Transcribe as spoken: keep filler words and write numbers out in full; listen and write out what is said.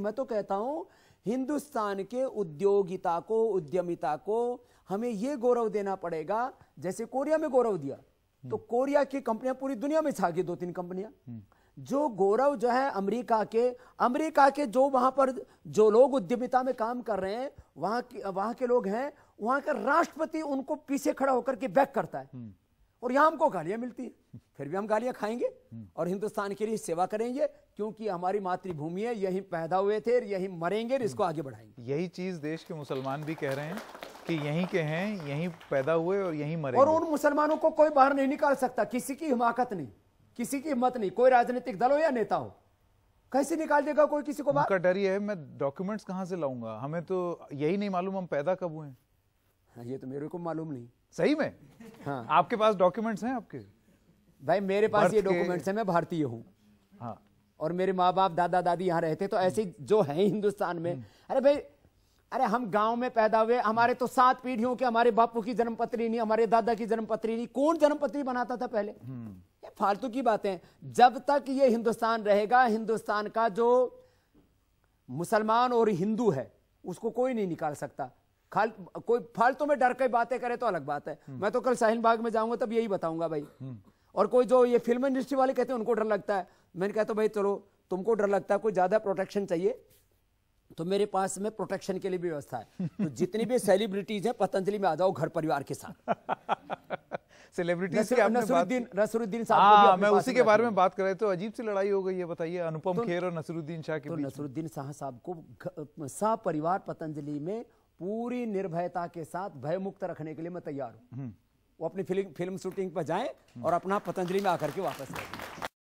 मैं तो कहता हूं हिंदुस्तान के उद्योगिता को, उद्यमिता को हमें यह गौरव देना पड़ेगा। जैसे कोरिया में गौरव दिया, तो कोरिया की कंपनियां पूरी दुनिया में छा गई, दो तीन कंपनियां। जो गौरव जो है अमेरिका के अमेरिका के जो वहां पर जो लोग उद्यमिता में काम कर रहे हैं, वहां के वहां के लोग हैं, वहां का राष्ट्रपति उनको पीछे खड़ा होकर के बैक करता है, और यहां हमको गालियां मिलती है। फिर भी हम गालियां खाएंगे और हिंदुस्तान के लिए सेवा करेंगे, क्योंकि हमारी मातृभूमि है, यहीं पैदा हुए थे, यहीं मरेंगे, इसको आगे बढ़ाएंगे। यही चीज देश के मुसलमान भी कह रहे हैं कि यहीं के हैं, यहीं पैदा हुए और यहीं मरेंगे। और उन मुसलमानों को कोई बाहर नहीं निकाल सकता, किसी की हिमाकत नहीं, किसी की हिम्मत नहीं, कोई राजनीतिक दल हो या नेता हो, कैसे निकाल देगा कोई किसी को बाहर? उनका डर ये है, मैं डॉक्यूमेंट्स कहां से लाऊंगा, हमें तो यही नहीं मालूम हम पैदा कब हुए हैं। हाँ, ये तो मेरे को मालूम नहीं। सही में? हाँ। आपके पास डॉक्यूमेंट्स हैं आपके? भाई मेरे पास ये डॉक्यूमेंट्स हैं, मैं भारतीय हूँ। हाँ। और मेरे माँ बाप दादा दादी यहाँ रहते, तो ऐसे जो है हिंदुस्तान में। अरे भाई, अरे हम गांव में पैदा हुए, हमारे तो सात पीढ़ियों के, हमारे बापू की जन्मपत्री नहीं, हमारे दादा की जन्मपत्री नहीं। कौन जन्मपत्री बनाता था पहले? ये फालतू की बातें। जब तक ये हिंदुस्तान रहेगा, हिंदुस्तान का जो मुसलमान और हिंदू है उसको कोई नहीं निकाल सकता। खाल कोई फालतू में डर के बातें करे तो अलग बात है। मैं तो कल शाहीन बाग में जाऊंगा तब यही बताऊंगा भाई। और कोई जो ये फिल्म इंडस्ट्री वाले कहते हैं उनको डर लगता है, मैंने कहता भाई चलो तुमको डर लगता है, कोई ज्यादा प्रोटेक्शन चाहिए तो मेरे पास में प्रोटेक्शन के लिए भी व्यवस्था है। तो जितनी भी सेलिब्रिटीज हैं पतंजलि में आ जाओ घर परिवार के साथ। सेलिब्रिटीज की आपने नसरुद्दीन नसरुद्दीन साहब, हाँ, मैं उसी के बारे में बात कर रहे थे। अजीब सी लड़ाई हो गई है, बताइए, अनुपम खेर और नसरुद्दीन शाह के तो बीच। नसरुद्दीन शाह साहब को सपरिवार पतंजलि में पूरी निर्भयता के साथ भयमुक्त रखने के लिए मैं तैयार हूं। वो अपनी फिल्म फिल्म शूटिंग पर जाएं और अपना पतंजलि में आकर के वापस आए।